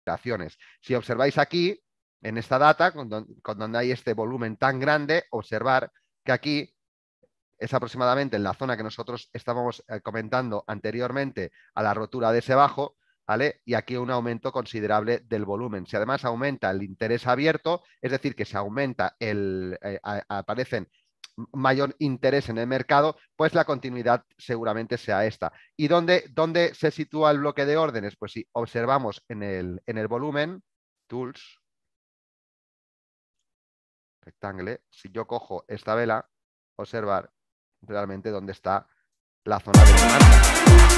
operaciones. Si observáis aquí, en esta data, con donde hay este volumen tan grande, observar que aquí es aproximadamente en la zona que nosotros estábamos comentando anteriormente a la rotura de ese bajo, ¿vale? Y aquí un aumento considerable del volumen. Si además aumenta el interés abierto, es decir, que se aumenta aparecen mayor interés en el mercado, pues la continuidad seguramente sea esta. ¿Y dónde se sitúa el bloque de órdenes? Pues si observamos en el volumen, tools, rectangle, si yo cojo esta vela, observar realmente dónde está la zona de demanda.